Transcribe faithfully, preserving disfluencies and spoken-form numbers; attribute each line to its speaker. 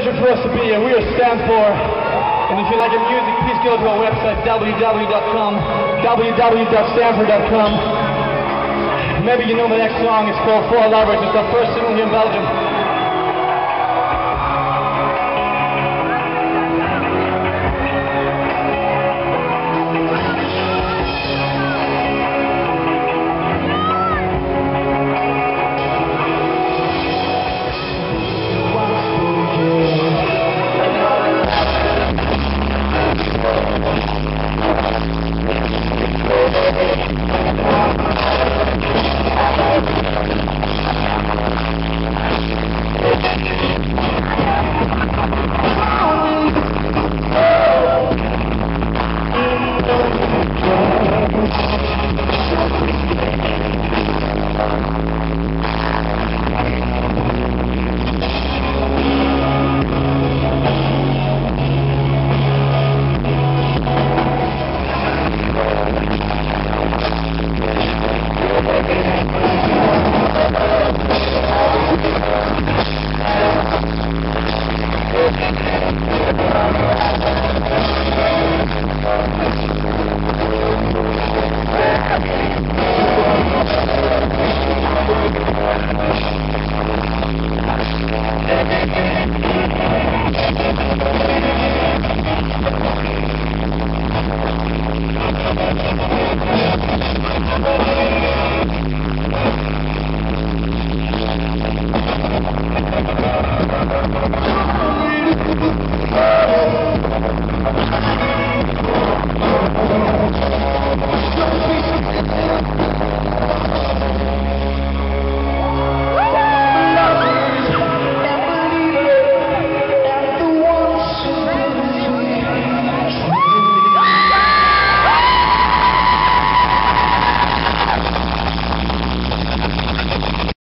Speaker 1: pleasure for us to be here. We are Stanfour, and if you like our music, please go to our website, w w w dot com, w w w dot stanfour dot com. Maybe you know the next song. It's called Four Lovers. It's our first single here in Belgium.